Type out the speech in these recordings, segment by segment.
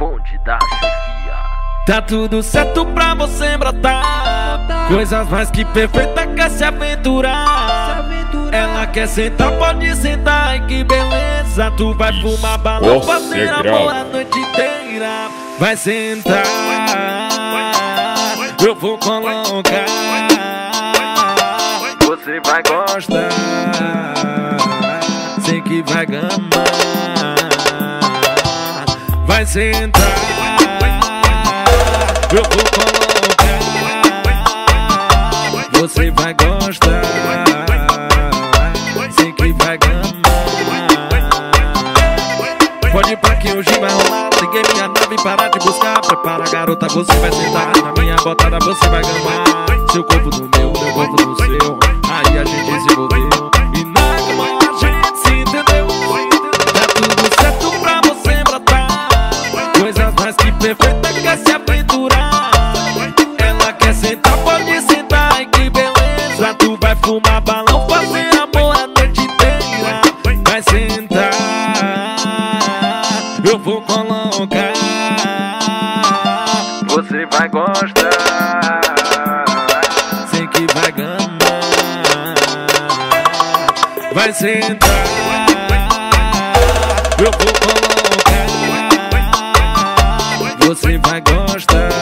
Bonde da Chefia. Tá tudo certo pra você brotar, coisas mais que perfeita, quer se aventurar. Ela quer sentar, pode sentar, ai que beleza. Tu vai fumar balão, fazer amor a noite inteira. Vai sentar, eu vou colocar, Você vai gostar, sei que vai gamar. Vai sentar, eu vou colocar, você vai gostar, sei que vai gamar. Pode ir pra que hoje vai rolar, liguei minha nave, parar de buscar. Prepara garota, você vai sentar, na minha botada você vai gamar. Seu corpo no meu corpo no seu, aí a gente se envolveu e na cama a gente se entendeu. Tá tudo certo pra você brotar, coisas mais que perfeita, quer se aventurar. Ela quer sentar, pode sentar, ai que beleza. Tu vai fumar balão, fazer amor a noite inteira. Vai sentar, eu vou colocar, Você vai gostar, sei que vai gamar. Vai sentar, eu vou colocar, você vai gostar,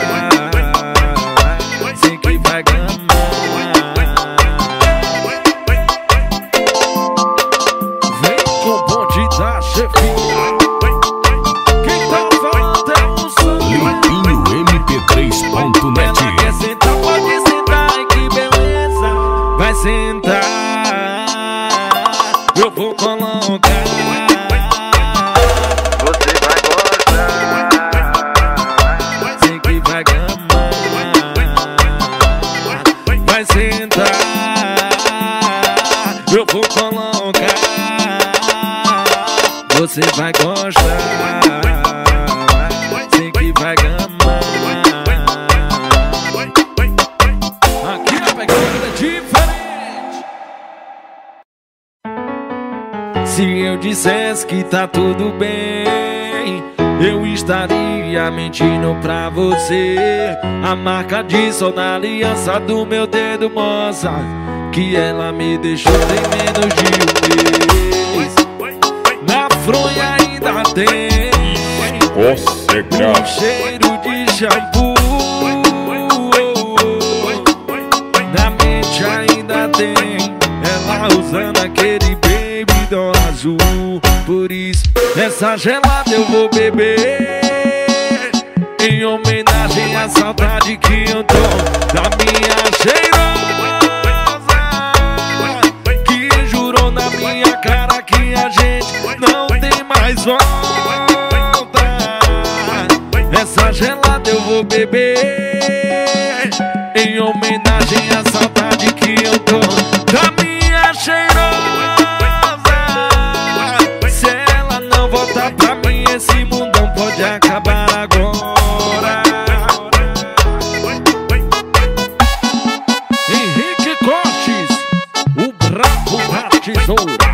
sei que vai gamar. Vem com o Bonde da Chefia. Quem tá falando é o som. Limpinho MP3.net. Ela quer sentar, pode sentar, ai que beleza. Vai sentar, eu vou colocar, Você vai gostar, sei que vai gamar. Vai sentar, eu vou colocar, você vai gostar, sei que vai gamar. Aqui a pegada é diferente. Se eu dissesse que tá tudo bem, eu estaria mentindo pra você. A marca de sol na aliança do meu dedo mostra que ela me deixou tem menos de um mês. Na fronha ainda tem um cheiro de shampoo. Na mente ainda tem ela usando aquele baby doll azul. Por isso essa gelada eu vou beber, em homenagem à saudade que eu tô da minha cheirosa, que jurou na minha cara que a gente não tem mais volta. Essa gelada eu vou beber, em homenagem à saudade que eu tô da minha cheirosa. Se ela não voltar pra mim, esse mundão pode acabar agora. Henrique Cortes, o brabo da tesoura.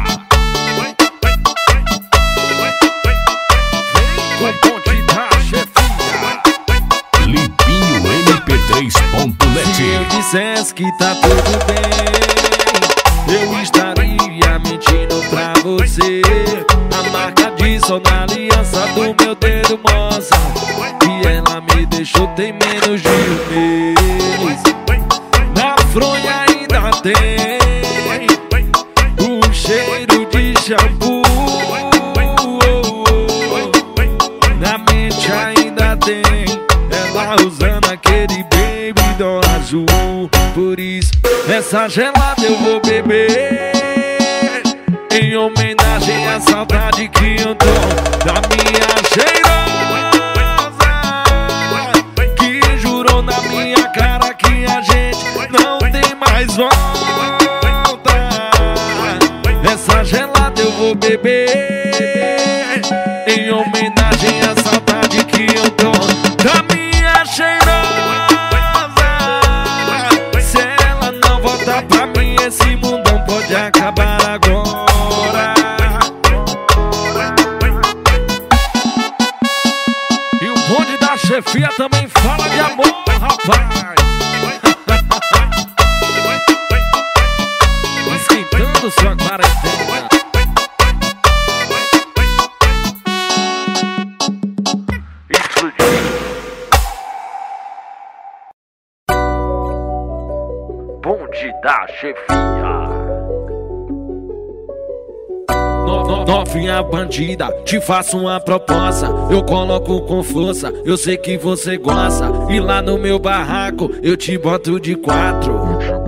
Vem com o Bonde da Chefia. Limpinho MP3.net. Se eu dissesse que tá tudo bem, eu estaria mentindo pra você. A marca de sol na aliança do meu dedo mostra que ela me deixou tem menos de um mês. Na fronha ainda tem um cheiro de shampoo. Na mente ainda tem ela usando aquele baby doll azul. Por isso essa gelada eu vou beber, em homenagem à saudade que eu tô da minha cheirosa, que jurou na minha cara que a gente não tem mais volta. Essa gelada eu vou beber, em homenagem à saudade que eu tô da minha cheirosa. Se ela não voltar pra mim, esse mundão pode acabar agora. E o da Chefia também fala de amor, rapaz. Esquentando sua quarentena. Bonde da Chefia. Novinha bandida, te faço uma proposta. Eu coloco com força, eu sei que você gosta. E lá no meu barraco, eu te boto de 4.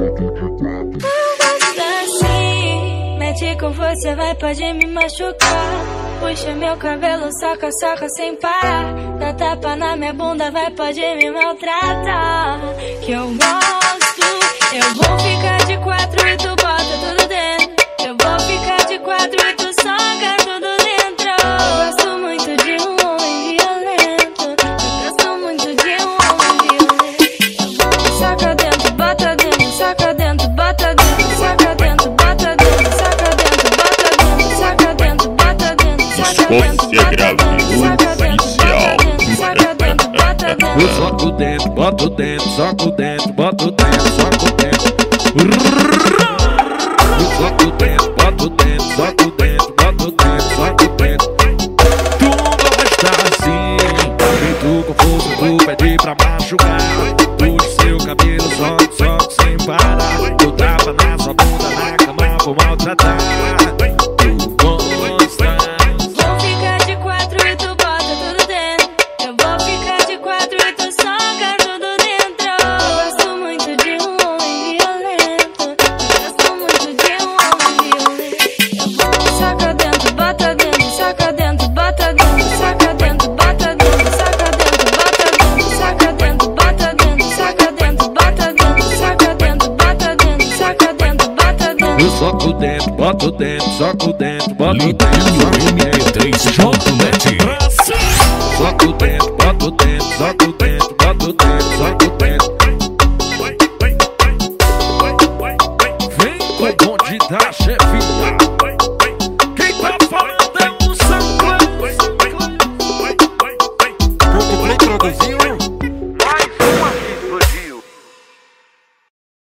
Assim, mete com força, vai, pode me machucar. Puxa meu cabelo, soca, soca sem parar. Dá tapa na minha bunda, vai, pode me maltratar. Que eu gosto, eu vou ficar de 4 e tu bota tudo dentro. Eu vou ficar de 4 e tu soca tudo dentro. Eu gosto muito de um homem violento. Eu gosto muito de um homem violento. Soca dentro, bota dentro, soca dentro, bota dentro, soca dentro, bota dentro, soca dentro, bota dentro, soca dentro, bota dentro, soca dentro, bota dentro. Eu soco dentro, boto dentro, soco dentro, boto dentro, soco dentro. Eu soco dentro, boto dentro, soco dentro, boto dentro, soco dentro. Tu gosta assim, feito com força, tu pede pra machucar. Puxa seu cabelo, soco, soco sem parar. Eu tapa na sua bunda, na cama, vou maltratar. Tu gosta. Vou ficar de 4 e tu bota tudo dentro. Eu vou ficar de 4 e tu soca tudo dentro. Eu gosto muito de um homem violento. Eu gosto muito de um homem violento. Soca dentro, bota dentro, soca dentro, bota dentro, soca dentro, bota dentro, soca dentro, bota dentro, soca dentro, bota dentro, soca dentro, bota dentro, soca dentro, bota dentro, soca dentro, bota dentro. Eu soco dentro, boto dentro, soco dentro, boto Limpinho dentro, MP3.net. soco dentro, boto dentro, soco dentro.